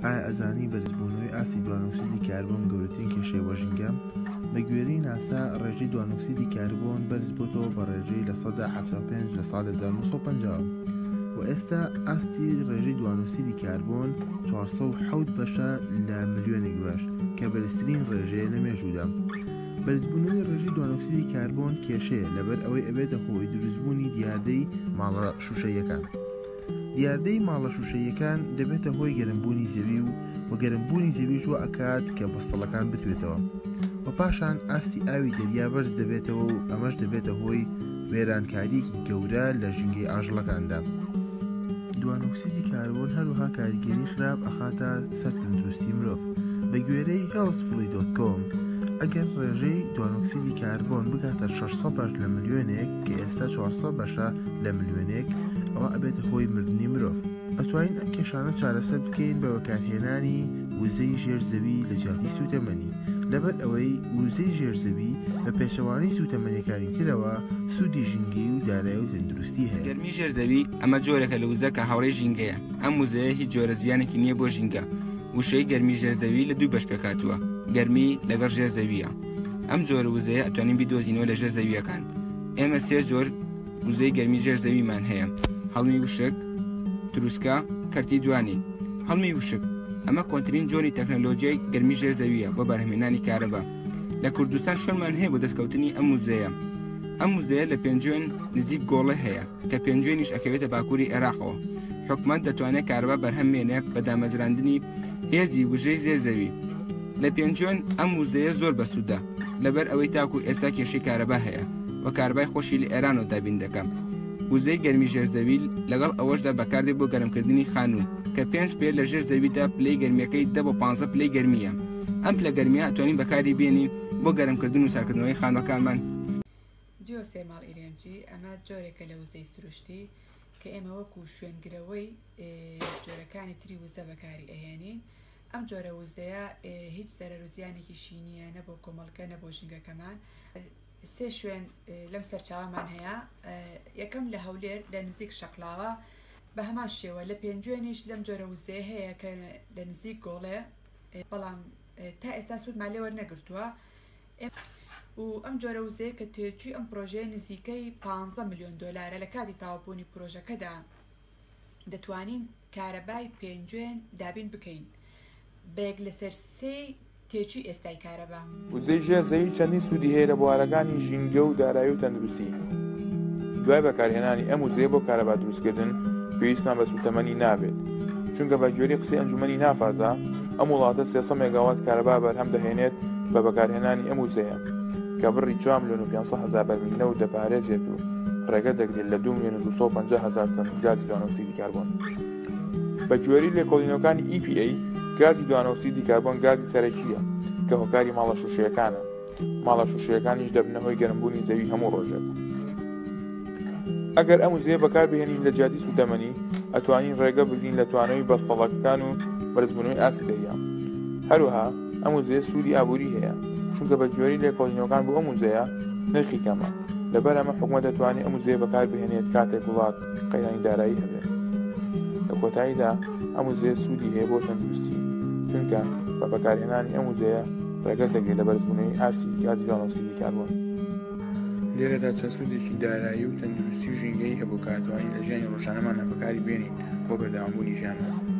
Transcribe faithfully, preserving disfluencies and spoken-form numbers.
ئایا ئەزانی بەرزبوونەوەی ئاستی دوانۆکسیدی کاربۆن گەورەترین کێشەی وەژینگە؟ بە گوێرەی ناسا ڕێژەی دوانۆکسیدی کاربۆن بەرز بۆتەوە بە ڕێژەی لە سەدا حەوتە و پێنج لە ساڵی هەزار و نۆ سەد و پەنجا و ئێستا ئاستی ڕێژەی دوانۆکسیدی کاربۆن چوارسەد و حەوت بەشە لە ملیۆنێک بەش کە بەرزترین ڕێژەیە لە مێژوودا. بەرزبوونەوەی ڕێژەی دوانۆکسیدی کاربۆن کێشەیە لەبەر ئەوەی ئەبێتە هۆی دروستبوونی دیاردەی ماڵە شوشەیەکان. دیاردەی ماڵە شوشەیەکان دەبێتە هۆی گەرمبوونی زەوی و و گەرمبوونی زەویش وە ئەکات کە بەستەڵەکان بتوێتەوە و پاشان ئاستی ئاوی دەریا بەرز دەبێتەوە و ئەمەش دەبێتە هۆی وێرانکاریەکی گەورە لە ژینگەی ئاژەڵەکاندا. دوانۆکسیدی کاربۆن هەروەها کاریگەری خراپ ئەخاتە سەر تەندروستی مرۆڤ. بە گوێرەی هێڵس فڵی دۆت کۆم ئەگەر ڕێژەی دوانۆکسیدی کاربۆن بگاتە شەشسەد بەش لە ملیۆنێک کە ئێستا چوارسەد بەشە لە ملیۆنێک ئەوە ئەبێتە هۆی مردنی مرۆڤ. ئەتوانین ئەم کێشانە چارەسەر بکەین بە بەکارهێنانی وزەی ژێرزەوی لە جیاتی سوتەمەنی لەبەر ئەوەی وزەی ژێرزەوی بە پێچەوانەی سوتەمەنیەکانی ترەوە سوودی ژینگەی و دارایی و تەندروستی هەیە. گەرمی ژێرزەوی ئەمە جۆرێکە لە وزە کە هاوڕێی ژینگەیە. ئەم وزەیە هیچ جۆرە زیانێکی نییە بۆ ژینگە. وشەی گەرمی ژێرزەوی لە دوو بەش پێکاتووە، گەرمی لەگەڵ ژێرزەویە. ئەم جۆرە وزەیە ئەتوانین بیدۆزینەوە لە ژێرزەویەکان. ئێمە سێ جۆر وزەی گەرمی ژێرزەویمان هەیە: هەڵمی وشک، تروسکە، کەرتی دوانی. هەڵمی وشک ئەمە کۆنترین جۆری تەکنەلۆجیای گەرمی ژێرزەویە بۆ بەرهەمهێنانی کارەبا. لە کوردستان شوێنمان هەیە بۆ دەستکەوتنی ئەم وزەیە. ئەم وزەیە لە پێنجوێن نزیک گۆڵە هەیە کە پێنجوێنیش ئەکەوێتە باکووری عێراقەوە. حکومەت دەتوانێت کارەبا بەرهەمهێنێت بە دامەزراندنی هێزی وژەی زێرزەوی. لە پێنجوێن ئەم وزەیە زۆر بەسوودە لەبەر ئەوەی تاکو ئێستا کێشەی کارەبا هەیە و کارەبای خۆشی لە ئێرانەوە دابین دەکەم. وزەی گەرمی ژێرزەوی لەگەڵ ئەوەشدا بەکاردێت بۆ گەرمکردنی خانوو کە پێنج پێ لە ژێر زەویدا پلەی گەرمیەکەی دە بۆ پانزە پلەی گەرمیە. ئەم پلە گەرمیە ئەتوانین بەکاری بێنین بۆ گەرمکردن و ساردکردنەوەی خانووەکانمان. جیۆسێرمال ئیرێنجی ئەمە جۆرێکە لە وزەی سروشتی کە ئێمە وەکو شوێنگرەوەی جۆرەکانی تری وزە بەکاری ئەهێنین. ئەم جۆرە وزەیە هیچ زەرەر و زیانێکیشی نییە نە بۆ کۆمەڵگە نە بۆ ژینگەکەمان. سێ شوێن لەم سەرچاوەمان هەیە. یەکەم لە هەولێر لە نزیک شەقلاوە، بە هەمان شێوە لە پێنجوێنیش لەم جۆرە وزەیە هەیە کە لە نزیک گۆڵێ، بەڵام تا ئێستا سوودمان لێ وەرنەگرتووە. و ئەم جۆرە وزەیە کە تێچووی ئەم پرۆژەیە نزیکەی پانزە ملیۆن دۆلارە. لە کاتی تاوەبوونی پرۆژەکەدا دەتوانین کارەبای پێنجوێن دابین بکەین بەیەک لەسەر سێ تێچووی ئێستای کارەبا. وزەی ژێرزەوی چەندین سوودی هەیە لە بوارەکانی ژینگە و دارایی و تەندروستی. دوای بەکارهێنانی ئەم وزەیە بۆ کارەبا دروستکردن پێویستمان بە سوتەمەنی نابێت، چونکە بە گوێرەی قسەی ئەنجومەنی نافازە ئەم وڵاتە سێسەد مێگاوات کارەبا بەرهەم دەهێنێت بە بەکارهێنانی ئەم وزەیە کە بڕی چوار ملیۆن و پێنجسەد هەزار بەرمیل نەوت دەپارێزێت و ڕێگە دەگرێت لە دوو ملیۆن و دووسەد و پەنجا هەزار تەن گازی دوانۆکسیدی کاربۆن. بە گوێرەی لێکۆڵینەوەکانی ئی پی ئەی گازی دوانۆکسیدی کاربۆن گازی سەرەکیە کە هۆکاری ماڵە شوشەیەکانە. ماڵە شوشەیەکانیش دەبنە هۆی گەرمبوونی زەوی هەموو ڕۆژێک. ئەگەر ئەم وزەیە بەکاربهێنین لە جیاتی سوتەمەنی ئەتوانین ڕێگە بگرین لە توانەوەی بەستەڵەکان و بەرزبوونەوەی ئاستی دەریا. هەروەها ئەم وزەیە سوودی ئابووری هەیە، چونکە بە گوێرەی لێکۆڵینەوەکان بۆ ئەم وزەیە نرخی کەمە. لەبەر ئەمە حکومەت دەتوانێت ئەم وزەیە بەکاربهێنێت کاتێک وڵات قەیرانی دارایی هەبێت. لە کۆتاییدا ئەم وزەیە سوودی هەیە بۆ تەندروستی، چونکە بە بەکارهێنانی ئەم وزەیە ڕێگە دەگرێت لە بەرزبوونەوەی ئاستی گازی دوانۆکسیدی کاربۆن. لێرەدا چەند سوودێکی دارایی و تەندروستی و ژینگەی هەبوو کە ئەتوانین لە ژیانی ڕۆژانەماندا بەکاری بێنین بۆ بەردەوامبوونی ژیانمان.